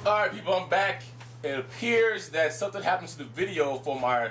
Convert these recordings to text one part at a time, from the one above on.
Alright people, I'm back. It appears that something happened to the video for my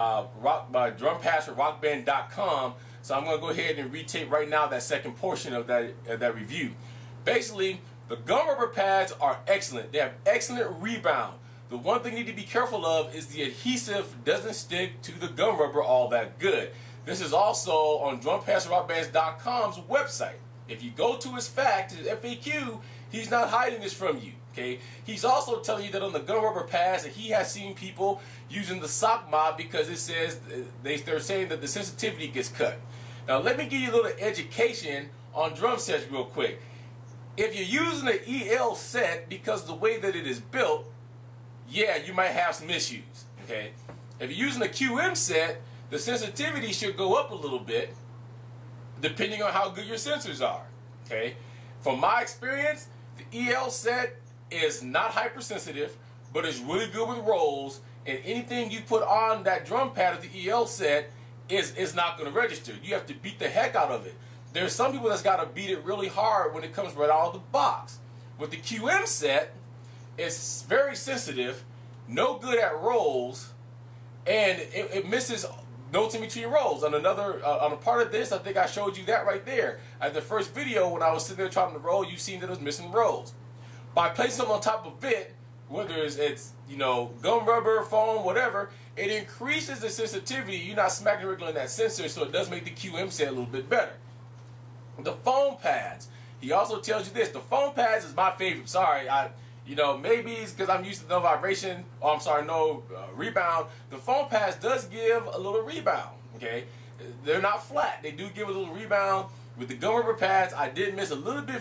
Drumpads4RockBand.com, so I'm going to go ahead and retape right now that second portion of that review. Basically, the gum rubber pads are excellent. They have excellent rebound. The one thing you need to be careful of is the adhesive doesn't stick to the gum rubber all that good. This is also on Drumpads4RockBand.com's website. If you go to his FAQ, he's not hiding this from you. Okay? He's also telling you that on the gum rubber pads that he has seen people using the sock mod because it says they're saying that the sensitivity gets cut. Now let me give you a little education on drum sets real quick. If you're using an EL set because of the way that it is built, yeah, you might have some issues. Okay? If you're using a QM set, the sensitivity should go up a little bit depending on how good your sensors are. Okay? From my experience, the EL set is not hypersensitive, but it's really good with rolls, and anything you put on that drum pad of the EL set is not going to register. You have to beat the heck out of it. There's some people that's got to beat it really hard when it comes right out of the box. With the QM set, it's very sensitive, no good at rolls, and it misses notes in between rolls. On a part of this, I think I showed you that right there. At the first video when I was sitting there trying to roll, you seen that it was missing rolls. By placing something on top of it, whether it's you know, gum rubber, foam, whatever, it increases the sensitivity. You're not smacking regularly in that sensor, so it does make the QM set a little bit better. The foam pads. He also tells you this. The foam pads is my favorite. Sorry, you know, maybe it's because I'm used to no vibration, or I'm sorry, no rebound. The foam pads does give a little rebound, okay? They're not flat. They do give a little rebound. With the gum rubber pads, I did miss a little bit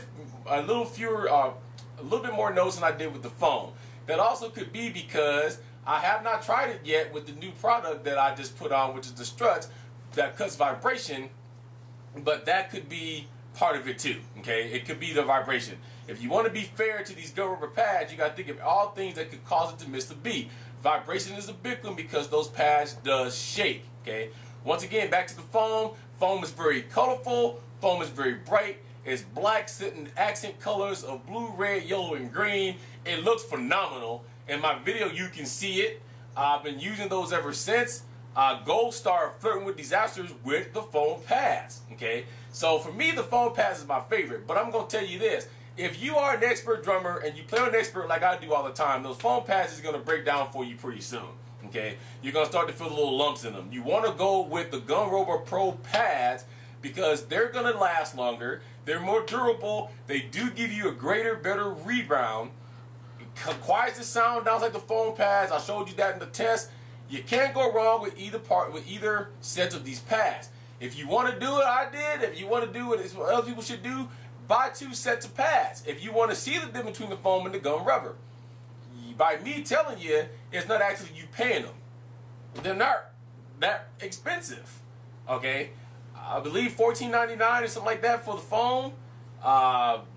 more notes than I did with the foam. That also could be because I have not tried it yet with the new product that I just put on, which is the struts that cuts vibration, but that could be part of it too, okay? It could be the vibration. If you want to be fair to these gum rubber pads, you got to think of all things that could cause it to miss the beat. Vibration is a big one because those pads does shake, okay? Once again, back to the foam. Foam is very colorful. Foam is very bright. It's black, sitting accent colors of blue, red, yellow, and green. It looks phenomenal. In my video, you can see it. I've been using those ever since. Gold Star flirting with disasters with the foam pads, okay? So for me, the foam pads is my favorite, but I'm going to tell you this. If you are an expert drummer and you play on an expert like I do all the time, those foam pads is going to break down for you pretty soon, okay? You're going to start to feel the little lumps in them. You want to go with the Gum Rubber Pro pads because they're going to last longer. They're more durable. They do give you a greater, better rebound. It quiets the sound down like the foam pads. I showed you that in the test. You can't go wrong with either sets of these pads. If you want to do it, I did. If you want to do it, it's what other people should do. Buy 2 sets of pads. If you want to see the difference between the foam and the gum rubber, by me telling you, it's not actually you paying them. They're not that expensive. Okay, I believe $14.99 or something like that for the foam. $26,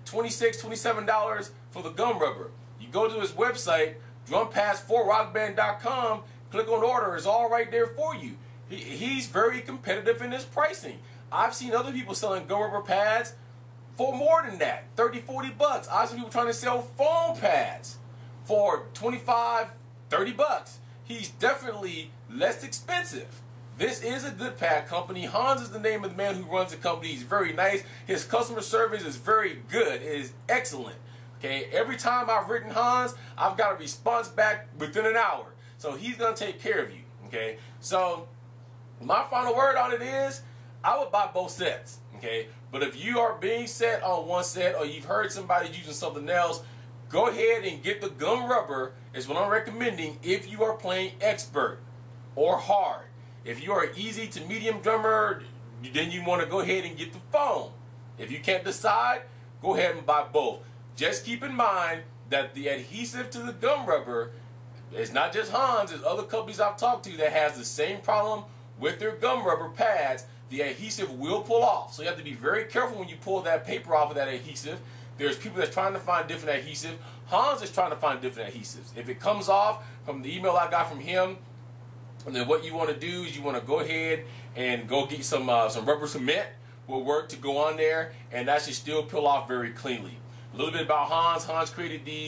$27 for the gum rubber. You go to his website, Drumpads4RockBand.com. Click on order. It's all right there for you. He's very competitive in his pricing. I've seen other people selling gum rubber pads for more than that, 30, 40 bucks. I've seen people trying to sell foam pads for 25, 30 bucks. He's definitely less expensive. This is a good pad company. Hans is the name of the man who runs the company. He's very nice. His customer service is very good. It is excellent. Okay, every time I've written Hans, I've got a response back within an hour. So he's going to take care of you. Okay, so my final word on it is I would buy both sets. Okay, but if you are being set on one set or you've heard somebody using something else, go ahead and get the gum rubber is what I'm recommending if you are playing expert or hard. If you are an easy to medium drummer, then you want to go ahead and get the foam. If you can't decide, go ahead and buy both. Just keep in mind that the adhesive to the gum rubber is not just Hans, there's other companies I've talked to that has the same problem with their gum rubber pads. The adhesive will pull off. So you have to be very careful when you pull that paper off of that adhesive. There's people that's trying to find different adhesive. Hans is trying to find different adhesives. If it comes off from the email I got from him, and then what you want to do is you want to go ahead and go get some rubber cement will work to go on there, and that should still peel off very cleanly. A little bit about Hans. Hans created these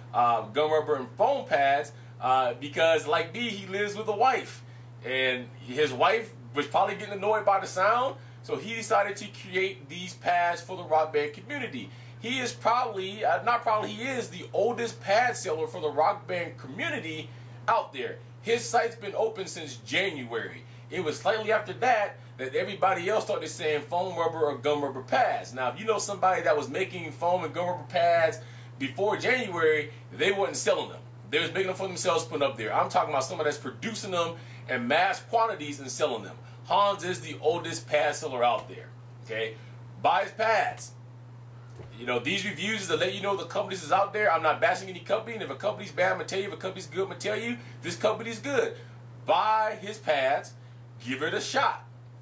gum rubber and foam pads because, like me, he lives with a wife. And his wife was probably getting annoyed by the sound, so he decided to create these pads for the rock band community. He is probably, he is the oldest pad seller for the rock band community out there. His site's been open since January. It was slightly after that everybody else started saying foam rubber or gum rubber pads. Now, if you know somebody that was making foam and gum rubber pads before January, they wasn't selling them. They was making them for themselves, putting up there. I'm talking about somebody that's producing them in mass quantities and selling them. Hans is the oldest pad seller out there. Okay, buy his pads. You know, these reviews is to let you know the companies is out there. I'm not bashing any company, and if a company's bad, I'm gonna tell you. If a company's good, I'm gonna tell you this company's good. Buy his pads, give it a shot.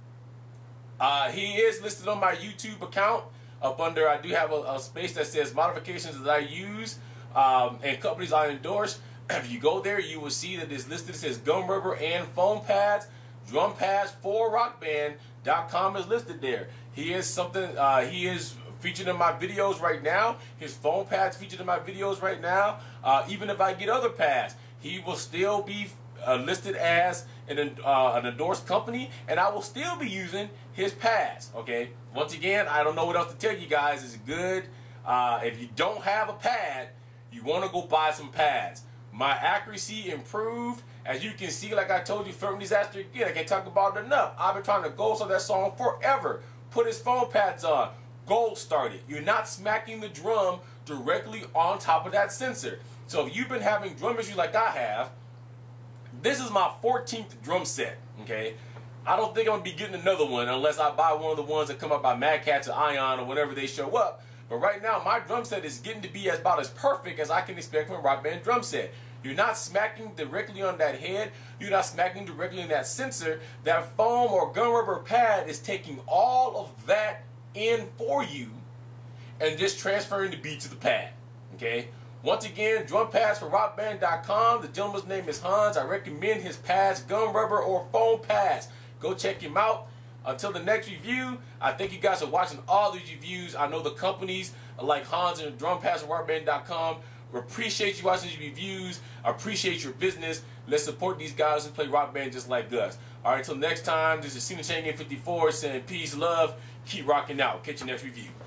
He is listed on my YouTube account up under, I do have a space that says modifications that I use and companies I endorse. If you go there, you will see that it's listed. It says gum rubber and foam pads. Drumpads4RockBand.com is listed there. He is he is featured in my videos right now. His foam pads featured in my videos right now. Even if I get other pads, he will still be listed as an endorsed company, and I will still be using his pads. Okay, once again, I don't know what else to tell you guys. It's good. If you don't have a pad, you want to go buy some pads. My accuracy improved, as you can see. Like I told you, Firm Disaster again, I can't talk about it enough. I've been trying to gold star that song forever. Put his foam pads on, gold started. You're not smacking the drum directly on top of that sensor. So if you've been having drum issues like I have, this is my 14th drum set, okay? I don't think I'm going to be getting another one unless I buy one of the ones that come up by Mad Catz or Ion or whenever they show up. But right now, my drum set is getting to be about as perfect as I can expect from a rock band drum set. You're not smacking directly on that head. You're not smacking directly on that sensor. That foam or gum rubber pad is taking all of that in for you and just transferring the beat to the pad, okay? Once again, Drumpads4RockBand.com. The gentleman's name is Hans. I recommend his pads, gum rubber or foam pads. Go check him out. Until the next review, I thank you guys for watching all these reviews. I know the companies like Hans and Drumpads4RockBand.com appreciate you watching these reviews. I appreciate your business. Let's support these guys who play rock band just like us. All right, until next time, this is Cena Chain Game 54 saying peace, love, keep rocking out. Catch you next review.